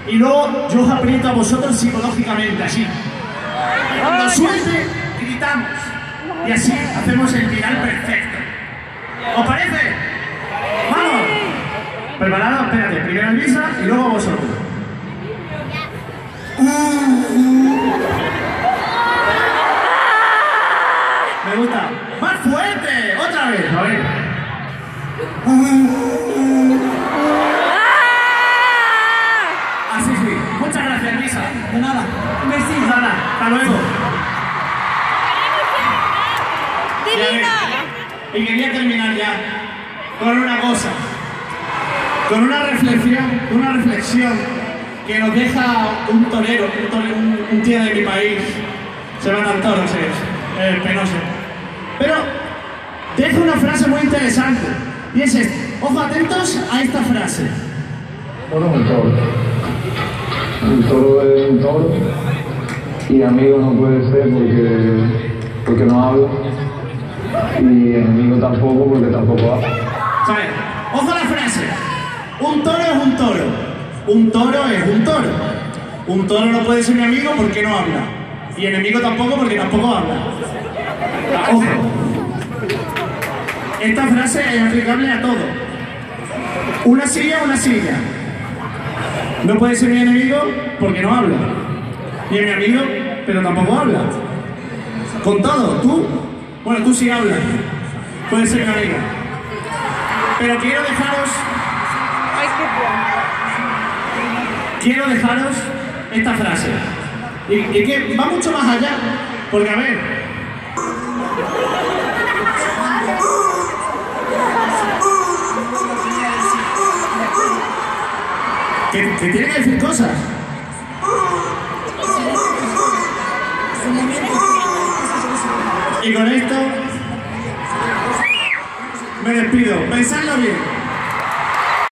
y luego yo os aprieto a vosotros psicológicamente, así. Cuando suelte, gritamos. Y así hacemos el final perfecto. ¿Os parece? ¡Vamos! ¿Preparado? Espérate, primero Elvisa y luego vosotros. Me gusta. ¡Más fuerte! ¡Otra vez! A ver. Así sí. Muchas gracias, Elvisa. De nada. Un besito. Nada, hasta luego. Y quería terminar ya con una cosa, con una reflexión que nos deja un torero, un tío de mi país. Se van al toro, es penoso. Pero deja una frase muy interesante y es esta. Ojo, atentos a esta frase. Bueno, un toro. Un toro es un toro y amigo no puede ser porque no habla. Y enemigo tampoco, porque tampoco habla. ¿Sabes? Ojo a la frase. Un toro es un toro. Un toro es un toro. Un toro no puede ser mi amigo porque no habla. Y enemigo tampoco porque tampoco habla. Ojo. Esta frase es aplicable a todo. Una silla. No puede ser mi enemigo porque no habla. Y es mi amigo, pero tampoco habla. Con todo, tú. Bueno, tú sí hablas, puede ser mi amiga. Pero quiero dejaros esta frase. Y que va mucho más allá, porque a ver. Que tiene que decir cosas. Y con esto me despido. Pensadlo bien.